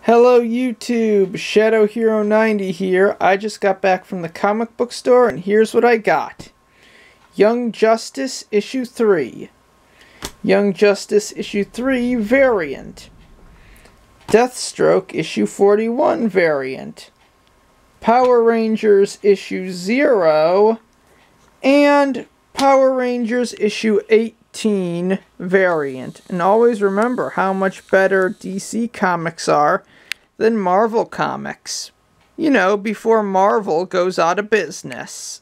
Hello YouTube, Shadow Hero 90 here. I just got back from the comic book store and here's what I got. Young Justice issue 3. Young Justice issue 3 variant. Deathstroke issue 41 variant. Power Rangers issue 0 and Power Rangers issue 18 variant. And always remember how much better DC comics are than Marvel comics. You know, before Marvel goes out of business.